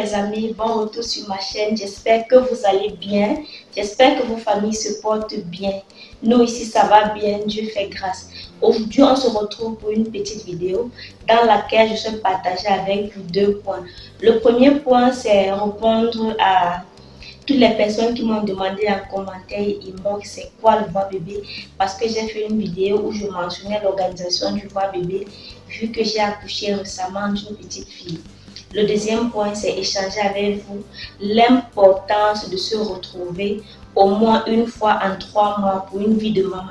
mes amis, bon retour sur ma chaîne. J'espère que vous allez bien. J'espère que vos familles se portent bien. Nous ici ça va bien, Dieu fait grâce. Aujourd'hui on se retrouve pour une petite vidéo dans laquelle je vais partager avec vous deux points. Le premier point c'est répondre à toutes les personnes qui m'ont demandé en commentaire inbox c'est quoi le voix bébé, parce que j'ai fait une vidéo où je mentionnais l'organisation du voix bébé vu que j'ai accouché récemment d'une petite fille. Le deuxième point, c'est échanger avec vous l'importance de se retrouver au moins une fois en 3 mois pour une vie de maman.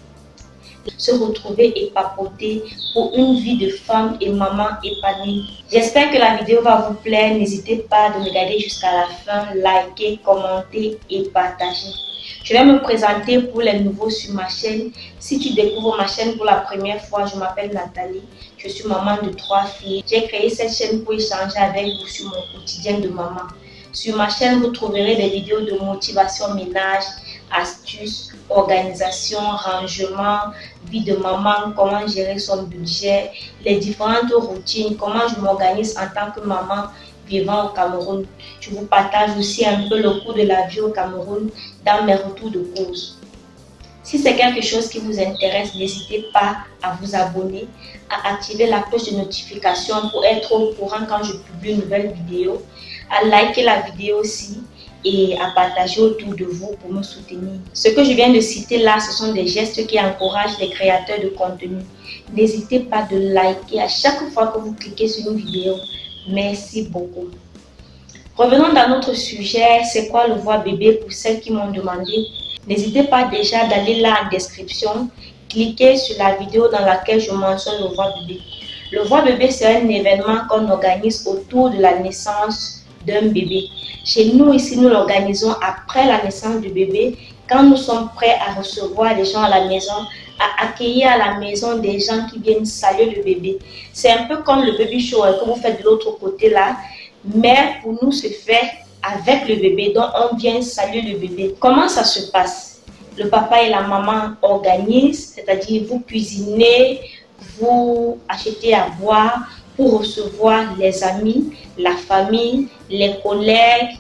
Se retrouver et papoter pour une vie de femme et maman épanouie. J'espère que la vidéo va vous plaire. N'hésitez pas à me regarder jusqu'à la fin, liker, commenter et partager. Je vais me présenter pour les nouveaux sur ma chaîne. Si tu découvres ma chaîne pour la première fois, je m'appelle Nathalie. Je suis maman de 3 filles. J'ai créé cette chaîne pour échanger avec vous sur mon quotidien de maman. Sur ma chaîne, vous trouverez des vidéos de motivation ménage, astuces, organisation, rangement, vie de maman, comment gérer son budget, les différentes routines, comment je m'organise en tant que maman vivant au Cameroun. Je vous partage aussi un peu le cours de la vie au Cameroun dans mes retours de course. Si c'est quelque chose qui vous intéresse, n'hésitez pas à vous abonner, à activer la cloche de notification pour être au courant quand je publie une nouvelle vidéo, à liker la vidéo aussi et à partager autour de vous pour me soutenir. Ce que je viens de citer là, ce sont des gestes qui encouragent les créateurs de contenu. N'hésitez pas de liker à chaque fois que vous cliquez sur une vidéo. Merci beaucoup. Revenons dans notre sujet, c'est quoi le voix bébé pour celles qui m'ont demandé. N'hésitez pas déjà d'aller là en description, cliquez sur la vidéo dans laquelle je mentionne le voix bébé. Le voix bébé, c'est un événement qu'on organise autour de la naissance d'un bébé. Chez nous ici, nous l'organisons après la naissance du bébé, quand nous sommes prêts à recevoir des gens à la maison, à accueillir à la maison des gens qui viennent saluer le bébé. C'est un peu comme le baby shower que vous faites de l'autre côté là, mais pour nous, se fait avec le bébé, donc on vient saluer le bébé. Comment ça se passe? Le papa et la maman organisent, c'est-à-dire vous cuisinez, vous achetez à boire pour recevoir les amis, la famille, les collègues,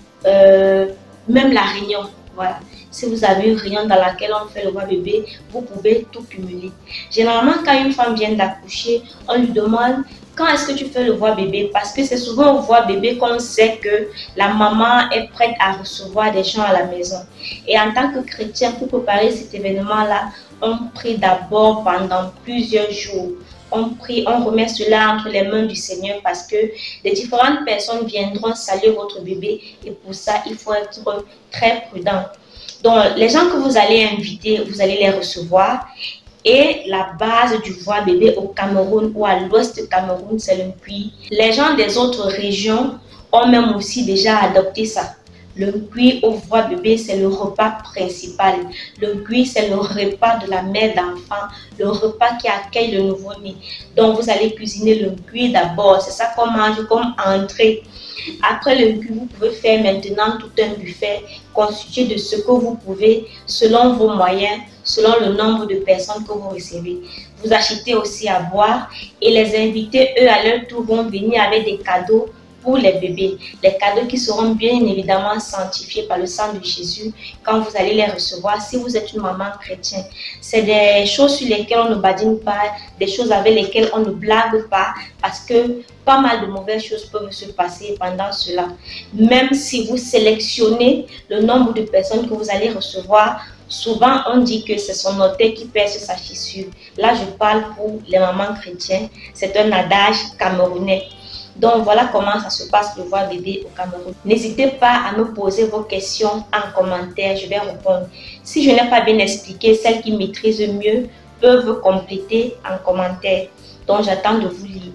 même la réunion. Voilà. Si vous avez une réunion dans laquelle on fait le voix bébé, vous pouvez tout cumuler. Généralement, quand une femme vient d'accoucher, on lui demande quand est-ce que tu fais le voix bébé, parce que c'est souvent au voix bébé qu'on sait que la maman est prête à recevoir des gens à la maison. Et en tant que chrétien, pour préparer cet événement-là, on prie d'abord pendant plusieurs jours. On prie, on remet cela entre les mains du Seigneur parce que les différentes personnes viendront saluer votre bébé et pour ça, il faut être très prudent. Donc, les gens que vous allez inviter, vous allez les recevoir. Et la base du voix bébé au Cameroun ou à l'ouest du Cameroun, c'est le cuit. Les gens des autres régions ont même aussi déjà adopté ça. Le cuit au voix bébé, c'est le repas principal. Le cuit, c'est le repas de la mère d'enfant, le repas qui accueille le nouveau-né. Donc, vous allez cuisiner le cuit d'abord. C'est ça qu'on mange comme entrée. Après le cuit, vous pouvez faire maintenant tout un buffet constitué de ce que vous pouvez selon vos moyens, selon le nombre de personnes que vous recevez. Vous achetez aussi à boire et les invités, eux, à leur tour, vont venir avec des cadeaux pour les bébés. Les cadeaux qui seront bien évidemment sanctifiés par le sang de Jésus quand vous allez les recevoir si vous êtes une maman chrétienne. C'est des choses sur lesquelles on ne badine pas, des choses avec lesquelles on ne blague pas parce que pas mal de mauvaises choses peuvent se passer pendant cela. Même si vous sélectionnez le nombre de personnes que vous allez recevoir, souvent on dit que c'est son orteil qui perce sa chaussure. Là je parle pour les mamans chrétiennes, c'est un adage camerounais. Donc voilà comment ça se passe le voix bébé au Cameroun. N'hésitez pas à me poser vos questions en commentaire, je vais répondre. Si je n'ai pas bien expliqué, celles qui maîtrisent mieux peuvent compléter en commentaire. Donc j'attends de vous lire.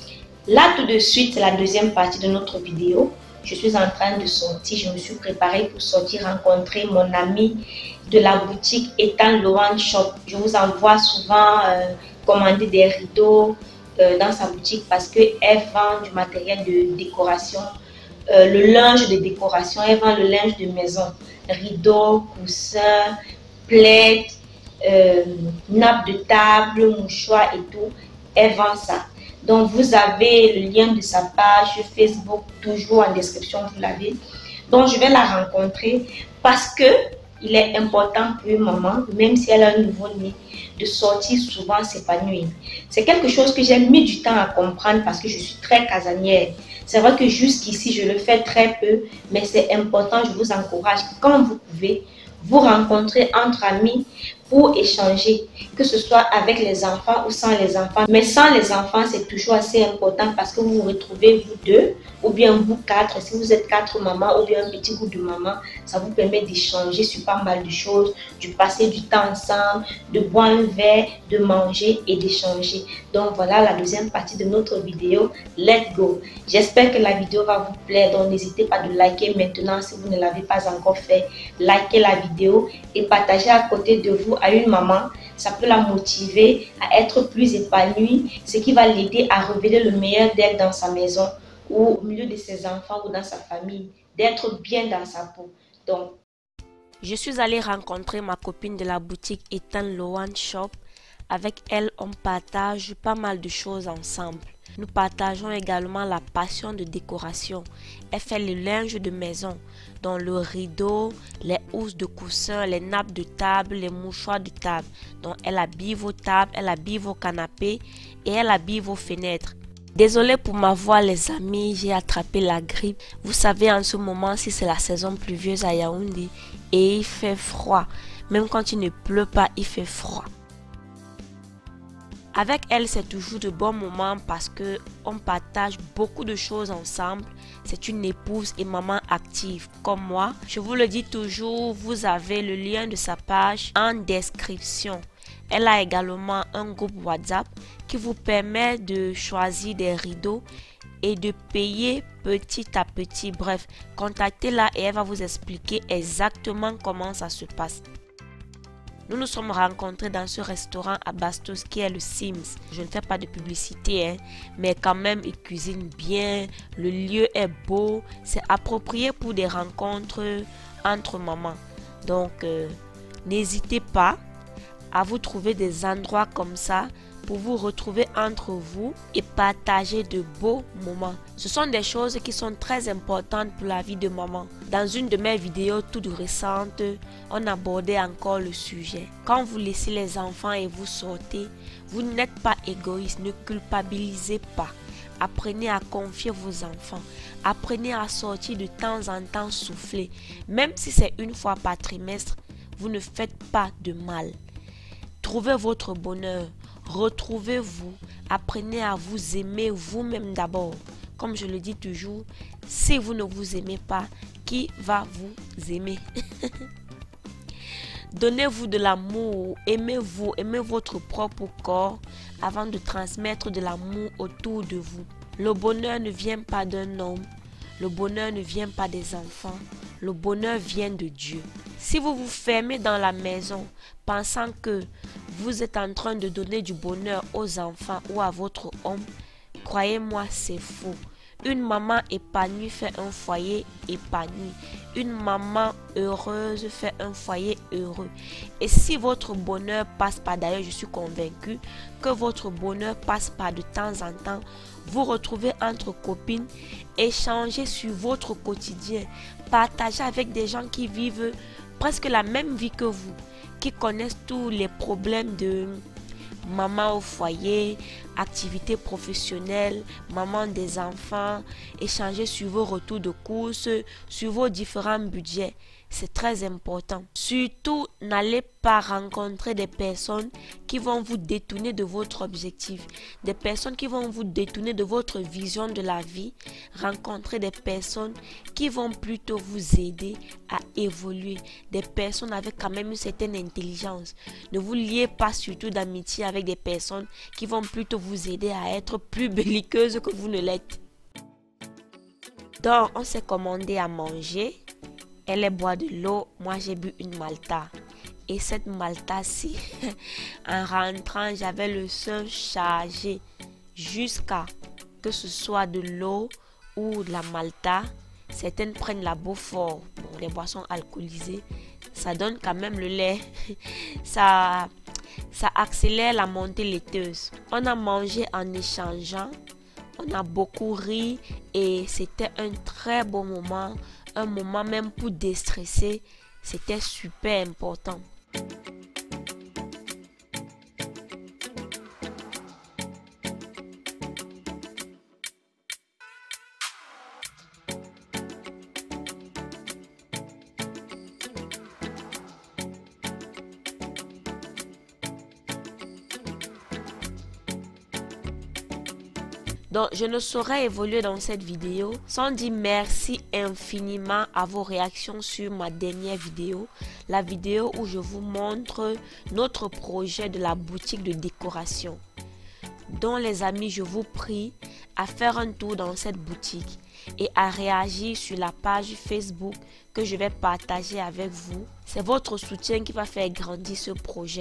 Là tout de suite, c'est la deuxième partie de notre vidéo. Je suis en train de sortir, je me suis préparée pour sortir rencontrer mon ami de la boutique Ethan Lohan Shop. Je vous envoie souvent commander des rideaux dans sa boutique parce qu'elle vend du matériel de décoration, le linge de décoration, elle vend le linge de maison, rideaux, coussins, plaids, nappes de table, mouchoirs et tout, elle vend ça. Donc, vous avez le lien de sa page Facebook, toujours en description, vous l'avez. Donc, je vais la rencontrer parce que il est important pour une maman, même si elle a un nouveau-né, de sortir souvent s'épanouir. C'est quelque chose que j'ai mis du temps à comprendre parce que je suis très casanière. C'est vrai que jusqu'ici, je le fais très peu, mais c'est important. Je vous encourage, quand vous pouvez, vous rencontrer entre amis pour échanger, que ce soit avec les enfants ou sans les enfants. Mais sans les enfants, c'est toujours assez important parce que vous vous retrouvez vous deux ou bien vous quatre. Si vous êtes quatre mamans ou bien un petit groupe de mamans, ça vous permet d'échanger sur pas mal de choses, de passer du temps ensemble, de boire un verre, de manger et d'échanger. Donc voilà la deuxième partie de notre vidéo. Let's go! J'espère que la vidéo va vous plaire. Donc n'hésitez pas de liker maintenant si vous ne l'avez pas encore fait. Likez la vidéo et partagez à côté de vous à une maman. Ça peut la motiver à être plus épanouie, ce qui va l'aider à révéler le meilleur d'elle dans sa maison ou au milieu de ses enfants ou dans sa famille, d'être bien dans sa peau. Donc, je suis allée rencontrer ma copine de la boutique Ethan Lohan Shop. Avec elle, on partage pas mal de choses ensemble. Nous partageons également la passion de décoration. Elle fait le linge de maison, dont le rideau, les housses de coussin, les nappes de table, les mouchoirs de table. Donc elle habille vos tables, elle habille vos canapés et elle habille vos fenêtres. Désolée pour ma voix les amis, j'ai attrapé la grippe. Vous savez en ce moment si c'est la saison pluvieuse à Yaoundé et il fait froid. Même quand il ne pleut pas, il fait froid. Avec elle, c'est toujours de bons moments parce que on partage beaucoup de choses ensemble. C'est une épouse et maman active comme moi. Je vous le dis toujours, vous avez le lien de sa page en description. Elle a également un groupe WhatsApp qui vous permet de choisir des rideaux et de payer petit à petit. Bref, contactez-la et elle va vous expliquer exactement comment ça se passe. Nous nous sommes rencontrés dans ce restaurant à Bastos qui est le Sims. Je ne fais pas de publicité, mais quand même, ils cuisinent bien. Le lieu est beau. C'est approprié pour des rencontres entre mamans. Donc, n'hésitez pas à vous trouver des endroits comme ça pour vous retrouver entre vous et partager de beaux moments. Ce sont des choses qui sont très importantes pour la vie de maman. Dans une de mes vidéos toutes récentes, on abordait encore le sujet. Quand vous laissez les enfants et vous sortez, vous n'êtes pas égoïste, ne culpabilisez pas. Apprenez à confier vos enfants. Apprenez à sortir de temps en temps souffler. Même si c'est une fois par trimestre, vous ne faites pas de mal. Trouvez votre bonheur. Retrouvez-vous, apprenez à vous aimer vous-même d'abord. Comme je le dis toujours, si vous ne vous aimez pas, qui va vous aimer? Donnez-vous de l'amour, aimez-vous, aimez votre propre corps avant de transmettre de l'amour autour de vous. Le bonheur ne vient pas d'un homme, le bonheur ne vient pas des enfants, le bonheur vient de Dieu. Si vous vous fermez dans la maison, pensant que vous êtes en train de donner du bonheur aux enfants ou à votre homme, croyez-moi, c'est faux. Une maman épanouie fait un foyer épanoui. Une maman heureuse fait un foyer heureux. Et si votre bonheur passe par, d'ailleurs je suis convaincue que votre bonheur passe par de temps en temps, vous retrouvez entre copines, échangez sur votre quotidien, partagez avec des gens qui vivent presque la même vie que vous, qui connaissent tous les problèmes de maman au foyer, activités professionnelles, maman des enfants, échanger sur vos retours de course, sur vos différents budgets. C'est très important. Surtout, n'allez pas rencontrer des personnes qui vont vous détourner de votre objectif. Des personnes qui vont vous détourner de votre vision de la vie. Rencontrez des personnes qui vont plutôt vous aider à évoluer. Des personnes avec quand même une certaine intelligence. Ne vous liez pas surtout d'amitié avec des personnes qui vont plutôt vous aider à être plus belliqueuses que vous ne l'êtes. Donc, on s'est commandé à manger. Elle boit de l'eau, moi j'ai bu une Malta. Et cette Malta-ci, en rentrant, j'avais le sein chargé jusqu'à que ce soit de l'eau ou de la Malta. Certaines prennent la Beaufort, bon, les boissons alcoolisées. Ça donne quand même le lait. Ça Ça accélère la montée laiteuse. On a mangé en échangeant. On a beaucoup ri et c'était un très bon moment. Un moment même pour déstresser. C'était super important. Donc, je ne saurais évoluer dans cette vidéo sans dire merci infiniment à vos réactions sur ma dernière vidéo. La vidéo où je vous montre notre projet de la boutique de décoration. Donc, les amis, je vous prie à faire un tour dans cette boutique et à réagir sur la page Facebook que je vais partager avec vous. C'est votre soutien qui va faire grandir ce projet.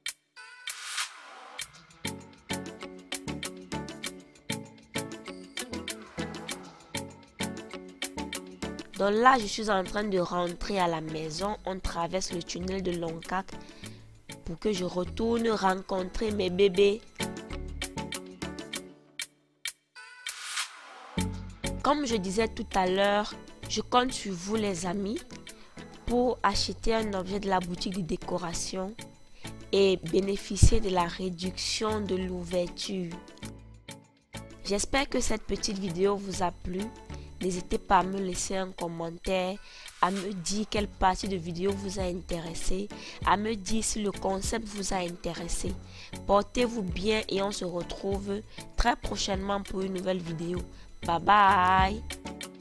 Donc là, je suis en train de rentrer à la maison. On traverse le tunnel de Longcac pour que je retourne rencontrer mes bébés. Comme je disais tout à l'heure, je compte sur vous les amis pour acheter un objet de la boutique de décoration et bénéficier de la réduction de l'ouverture. J'espère que cette petite vidéo vous a plu. N'hésitez pas à me laisser un commentaire, à me dire quelle partie de vidéo vous a intéressé, à me dire si le concept vous a intéressé. Portez-vous bien et on se retrouve très prochainement pour une nouvelle vidéo. Bye bye!